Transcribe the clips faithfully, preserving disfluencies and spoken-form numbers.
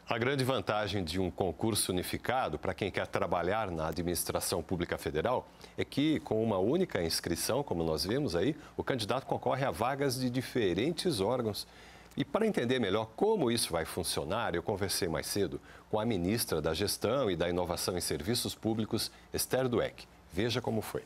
A grande vantagem de um concurso unificado para quem quer trabalhar na administração pública federal é que, com uma única inscrição, como nós vimos aí, o candidato concorre a vagas de diferentes órgãos. E para entender melhor como isso vai funcionar, eu conversei mais cedo com a ministra da Gestão e da Inovação em Serviços Públicos, Esther Dweck. Veja como foi.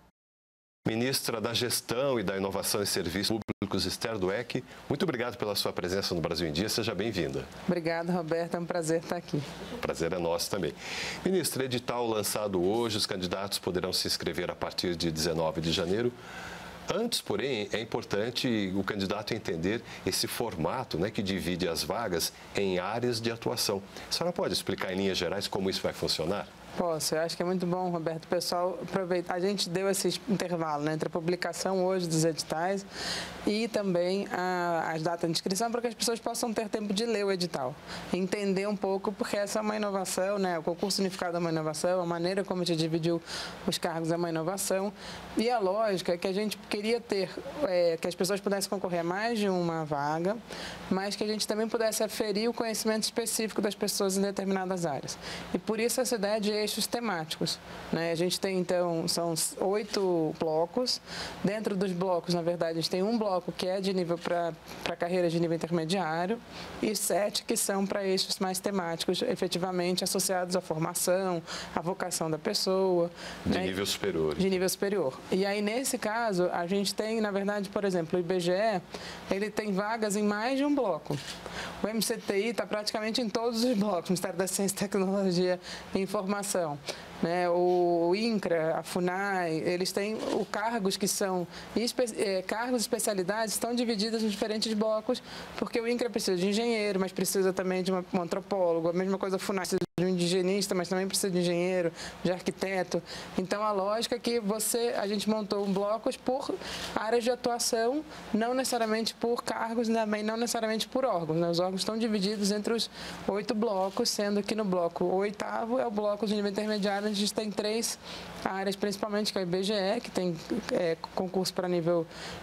Ministra da Gestão e da Inovação em Serviços Públicos, Esther Dweck, muito obrigado pela sua presença no Brasil em Dia. Seja bem-vinda. Obrigada, Roberto. É um prazer estar aqui. O prazer é nosso também. Ministra, edital lançado hoje, os candidatos poderão se inscrever a partir de dezenove de janeiro. Antes, porém, é importante o candidato entender esse formato, né, que divide as vagas em áreas de atuação. A senhora pode explicar em linhas gerais como isso vai funcionar? Posso, eu acho que é muito bom, Roberto, o pessoal aproveitar. A gente deu esse intervalo, né, entre a publicação hoje dos editais e também a, as datas de inscrição, para que as pessoas possam ter tempo de ler o edital, entender um pouco, porque essa é uma inovação, né, o concurso unificado é uma inovação, a maneira como a gente dividiu os cargos é uma inovação, e a lógica é que a gente queria ter, é, que as pessoas pudessem concorrer a mais de uma vaga, mas que a gente também pudesse aferir o conhecimento específico das pessoas em determinadas áreas. E por isso essa ideia de eixos temáticos, né? A gente tem, então, são oito blocos. Dentro dos blocos, na verdade, a gente tem um bloco que é de nível para para carreiras de nível intermediário e sete que são para eixos mais temáticos, efetivamente associados à formação, à vocação da pessoa. De né? nível superior. De nível superior. E aí, nesse caso, a gente tem, na verdade, por exemplo, o I B G E, ele tem vagas em mais de um bloco. O M C T I está praticamente em todos os blocos, Ministério da Ciência, Tecnologia e Informação. Né, o INCRA, a FUNAI, eles têm o cargos que são espe é, cargos e especialidades estão divididas em diferentes blocos, porque o INCRA precisa de engenheiro, mas precisa também de uma, um antropólogo, a mesma coisa a FUNAI precisa de um indigenista, mas também precisa de engenheiro, de arquiteto. Então a lógica é que você, a gente montou blocos por áreas de atuação, não necessariamente por cargos, também não necessariamente por órgãos. Né? Os órgãos estão divididos entre os oito blocos, sendo que no bloco o oitavo é o bloco de nível intermediário. A gente tem três áreas, principalmente, que é o I B G E, que tem é, concurso para nível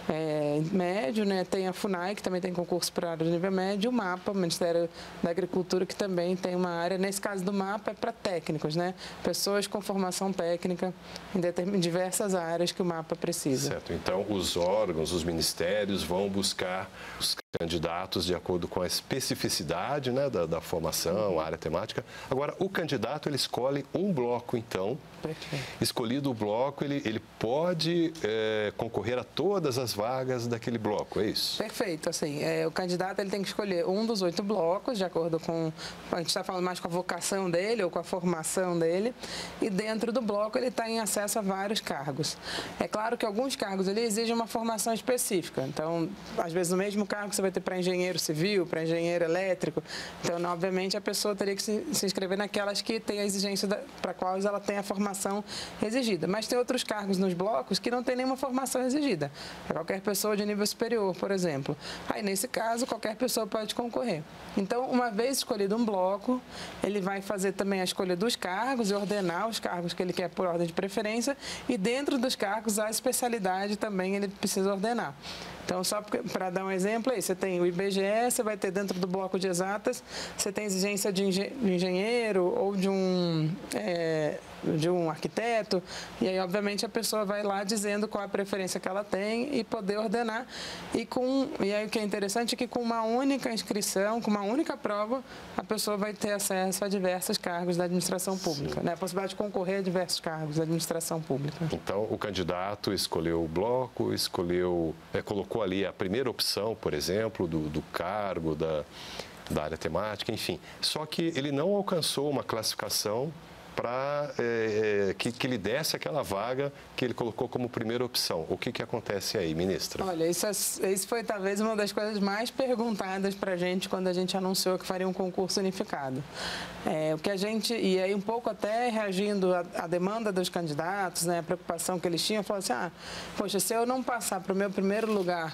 é, médio, né? Tem a FUNAI, que também tem concurso para área de nível médio, e o MAPA, o Ministério da Agricultura, que também tem uma área, nesse caso do MAPA, é para técnicos, né? Pessoas com formação técnica em diversas áreas que o MAPA precisa. Certo. Então, os órgãos, os ministérios vão buscar os candidatos de acordo com a especificidade, né, da, da formação, a área temática. Agora, o candidato, ele escolhe um bloco, então. Perfeito. Escolhido o bloco, ele, ele pode é, concorrer a todas as vagas daquele bloco, é isso? Perfeito. Assim, é, o candidato ele tem que escolher um dos oito blocos, de acordo com... A gente está falando mais com a vocação dele ou com a formação dele. E dentro do bloco, ele está em acesso a vários cargos. É claro que alguns cargos ele exigem uma formação específica. Então, às vezes, no mesmo cargo você vai ter para engenheiro civil, para engenheiro elétrico. Então, obviamente, a pessoa teria que se, se inscrever naquelas que têm a exigência para quais ela tem a formação exigida. Mas tem outros cargos nos blocos que não tem nenhuma formação exigida. É qualquer pessoa de nível superior, por exemplo. Aí, nesse caso, qualquer pessoa pode concorrer. Então, uma vez escolhido um bloco, ele vai fazer também a escolha dos cargos e ordenar os cargos que ele quer por ordem de preferência. E dentro dos cargos, a especialidade também ele precisa ordenar. Então, só para dar um exemplo, aí você tem o I B G E, você vai ter dentro do bloco de exatas, você tem exigência de engenheiro ou de um, é, de um arquiteto, e aí, obviamente, a pessoa vai lá dizendo qual a preferência que ela tem e poder ordenar. E, com, e aí o que é interessante é que com uma única inscrição, com uma única prova, a pessoa vai ter acesso a diversos cargos da administração pública, né? A possibilidade de concorrer a diversos cargos da administração pública. Então, o candidato escolheu o bloco, escolheu, é, colocou ali a primeira opção, por exemplo, do, do cargo, da, da área temática, enfim. Só que ele não alcançou uma classificação para é, que, que lhe desse aquela vaga que ele colocou como primeira opção. O que, que acontece aí, ministra? Olha, isso, isso foi talvez uma das coisas mais perguntadas para a gente quando a gente anunciou que faria um concurso unificado. É, o que a gente, e aí um pouco até reagindo à, à demanda dos candidatos, né, a preocupação que eles tinham, falou assim, ah, poxa, se eu não passar para o meu primeiro lugar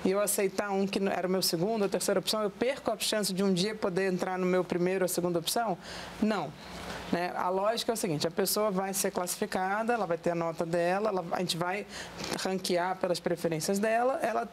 e eu aceitar um que era o meu segundo ou terceira opção, eu perco a chance de um dia poder entrar no meu primeiro ou segunda opção? Não. Né? A lógica é o seguinte, a pessoa vai ser classificada, ela vai ter a nota dela, ela, a gente vai ranquear pelas preferências dela, ela,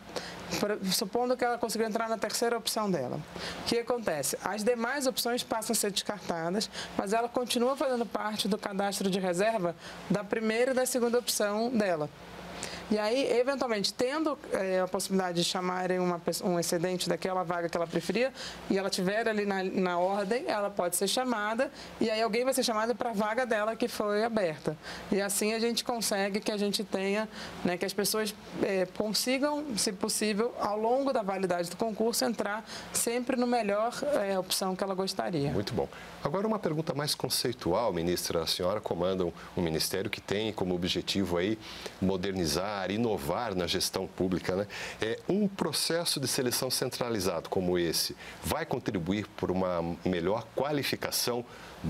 supondo que ela conseguiu entrar na terceira opção dela. O que acontece? As demais opções passam a ser descartadas, mas ela continua fazendo parte do cadastro de reserva da primeira e da segunda opção dela. E aí, eventualmente, tendo é, a possibilidade de chamarem uma, um excedente daquela vaga que ela preferia, e ela estiver ali na, na ordem, ela pode ser chamada, e aí alguém vai ser chamado para a vaga dela que foi aberta. E assim a gente consegue que a gente tenha, né, que as pessoas é, consigam, se possível, ao longo da validade do concurso, entrar sempre no melhor é, opção que ela gostaria. Muito bom. Agora, uma pergunta mais conceitual, ministra. A senhora comanda um ministério que tem como objetivo aí modernizar, inovar na gestão pública, né? É, um processo de seleção centralizado como esse vai contribuir por uma melhor qualificação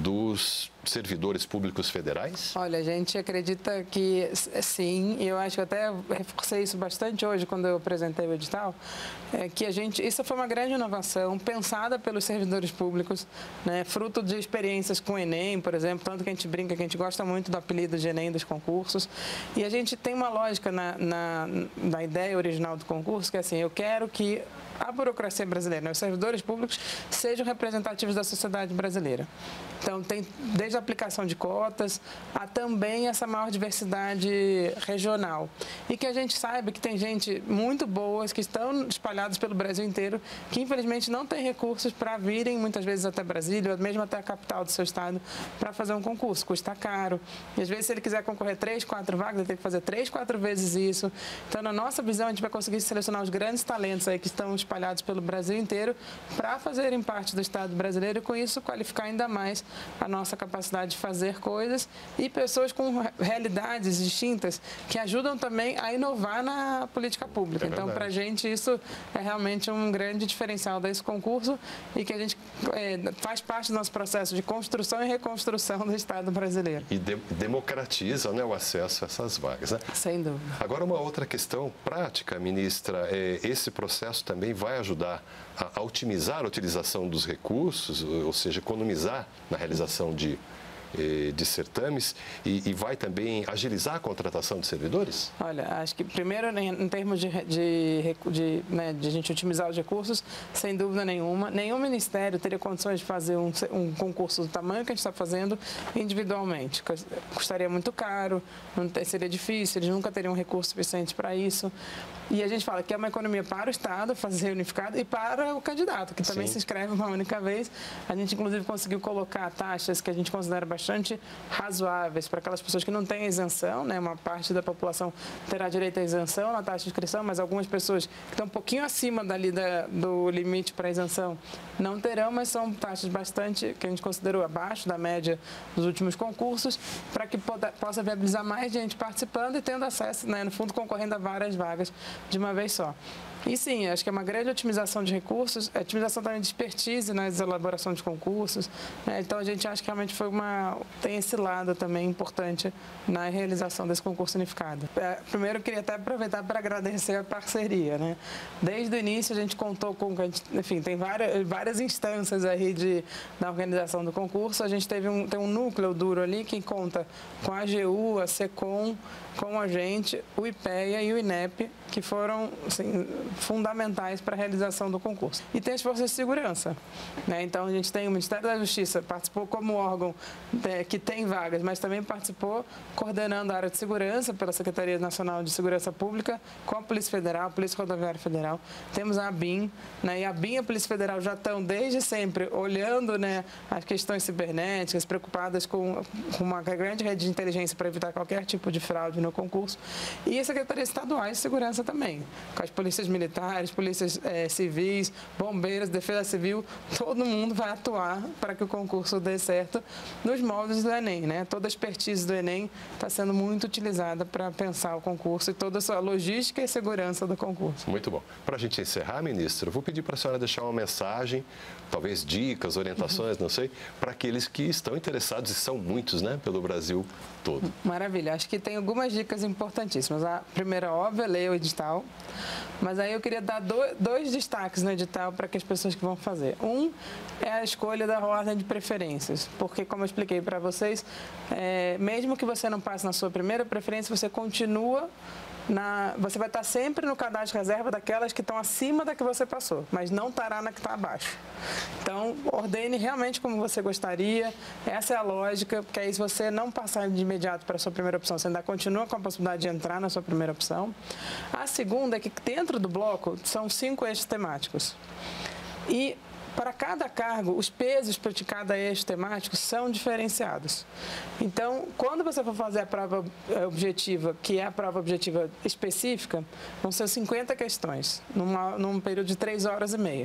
dos servidores públicos federais? Olha, a gente acredita que sim, e eu acho que até reforcei isso bastante hoje quando eu apresentei o edital, é que a gente, isso foi uma grande inovação pensada pelos servidores públicos, né, fruto de experiências com o Enem, por exemplo, tanto que a gente brinca que a gente gosta muito do apelido de Enem dos concursos, e a gente tem uma lógica na, na, na ideia original do concurso, que é assim, eu quero que a burocracia brasileira, né, os servidores públicos sejam representativos da sociedade brasileira. Então, tem desde a aplicação de cotas a também essa maior diversidade regional. E que a gente saiba que tem gente muito boa, que estão espalhados pelo Brasil inteiro, que infelizmente não tem recursos para virem muitas vezes até Brasília, ou mesmo até a capital do seu estado, para fazer um concurso. Custa caro. E às vezes, se ele quiser concorrer três, quatro vagas, ele tem que fazer três, quatro vezes isso. Então, na nossa visão, a gente vai conseguir selecionar os grandes talentos aí que estão espalhados pelo Brasil inteiro para fazerem parte do Estado brasileiro e, com isso, qualificar ainda mais a nossa capacidade de fazer coisas e pessoas com realidades distintas que ajudam também a inovar na política pública. É então, para a gente, isso é realmente um grande diferencial desse concurso e que a gente é, faz parte do nosso processo de construção e reconstrução do Estado brasileiro. E de democratiza, né, o acesso a essas vagas, né? Sem dúvida. Agora, uma outra questão prática, ministra, é, esse processo também vai ajudar a, a otimizar a utilização dos recursos, ou seja, economizar na realização de, de certames e, e vai também agilizar a contratação de servidores? Olha, acho que primeiro, em termos de, de, de, né, de a gente otimizar os recursos, sem dúvida nenhuma, nenhum ministério teria condições de fazer um, um concurso do tamanho que a gente está fazendo individualmente. Custaria muito caro, não seria difícil, eles nunca teriam recursos suficientes para isso. E a gente fala que é uma economia para o Estado, fazer unificado, e para o candidato, que também Sim. se inscreve uma única vez. A gente, inclusive, conseguiu colocar taxas que a gente considera bastante razoáveis para aquelas pessoas que não têm isenção, né? Uma parte da população terá direito à isenção na taxa de inscrição, mas algumas pessoas que estão um pouquinho acima dali da, do limite para isenção não terão, mas são taxas bastante, que a gente considerou abaixo da média dos últimos concursos, para que poda, possa viabilizar mais gente participando e tendo acesso, né, no fundo, concorrendo a várias vagas de uma vez só. E sim, acho que é uma grande otimização de recursos, otimização também de expertise nas elaborações de concursos, né? Então a gente acha que realmente foi uma, tem esse lado também importante na realização desse concurso unificado. É, primeiro eu queria até aproveitar para agradecer a parceria, né? Desde o início a gente contou com, a gente, enfim, tem várias, várias instâncias aí de, na organização do concurso, a gente teve um, tem um núcleo duro ali que conta com a A G U, a SECOM, com a gente, o IPEA e o INEP, que foram assim, fundamentais para a realização do concurso. E tem as forças de segurança, né? Então, a gente tem o Ministério da Justiça, participou como órgão é, que tem vagas, mas também participou coordenando a área de segurança pela Secretaria Nacional de Segurança Pública, com a Polícia Federal, a Polícia Rodoviária Federal. Temos a ABIN, né? E a ABIN e a Polícia Federal já estão, desde sempre, olhando, né, as questões cibernéticas, preocupadas com, com uma grande rede de inteligência para evitar qualquer tipo de fraude no concurso. E as secretarias estaduais de segurança também, com as polícias militares, polícias é, civis, bombeiros, defesa civil, todo mundo vai atuar para que o concurso dê certo nos moldes do Enem, né? Toda a expertise do Enem está sendo muito utilizada para pensar o concurso e toda a sua logística e segurança do concurso. Muito bom. Para a gente encerrar, ministro, eu vou pedir para a senhora deixar uma mensagem, talvez dicas, orientações, uhum. não sei, para aqueles que estão interessados, e são muitos, né, pelo Brasil todo. Maravilha. Acho que tem algumas dicas importantíssimas. A primeira, óbvia, é ler o edital, mas aí aí eu queria dar dois destaques no edital para que as pessoas que vão fazer. Um é a escolha da ordem de preferências, porque, como eu expliquei para vocês, é, mesmo que você não passe na sua primeira preferência, você continua Na, você vai estar sempre no cadastro de reserva daquelas que estão acima da que você passou, mas não estará na que está abaixo. Então, ordene realmente como você gostaria, essa é a lógica, porque aí se você não passar de imediato para a sua primeira opção, você ainda continua com a possibilidade de entrar na sua primeira opção. A segunda é que dentro do bloco são cinco eixos temáticos. E para cada cargo, os pesos para de cada eixo temático são diferenciados. Então, quando você for fazer a prova objetiva, que é a prova objetiva específica, vão ser cinquenta questões, numa, num período de três horas e meia.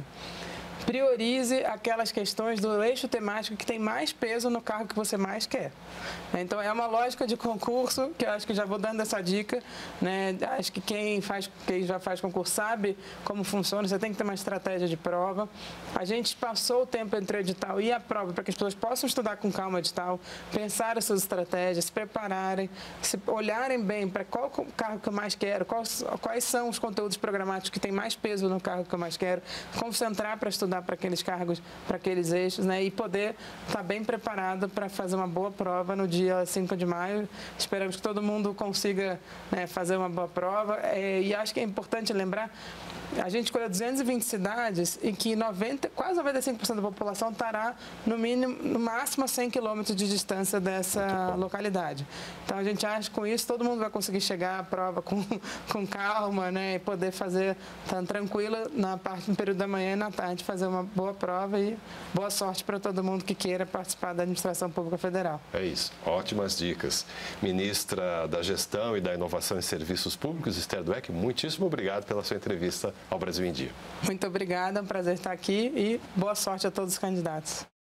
Priorize aquelas questões do eixo temático que tem mais peso no cargo que você mais quer. Então, é uma lógica de concurso, que eu acho que já vou dando essa dica, né? Acho que quem, faz, quem já faz concurso sabe como funciona, você tem que ter uma estratégia de prova. A gente passou o tempo entre o edital e a prova para que as pessoas possam estudar com calma o edital, pensar as suas estratégias, se prepararem, se olharem bem para qual cargo que eu mais quero, quais, quais são os conteúdos programáticos que têm mais peso no cargo que eu mais quero, concentrar para estudar para aqueles cargos, para aqueles eixos, né? E poder estar bem preparado para fazer uma boa prova no dia cinco de maio. Esperamos que todo mundo consiga, né, fazer uma boa prova. É, e acho que é importante lembrar, a gente escolheu duzentas e vinte cidades e que noventa, quase noventa e cinco por cento da população estará no mínimo, no máximo a cem quilômetros de distância dessa localidade. Então, a gente acha que com isso todo mundo vai conseguir chegar à prova com, com calma, né? E poder fazer, tá, tranquila na parte no período da manhã e na tarde, fazer uma boa prova e boa sorte para todo mundo que queira participar da Administração Pública Federal. É isso, ótimas dicas. Ministra da Gestão e da Inovação em Serviços Públicos, Esther Dweck, muitíssimo obrigado pela sua entrevista ao Brasil em Dia. Muito obrigada, é um prazer estar aqui e boa sorte a todos os candidatos.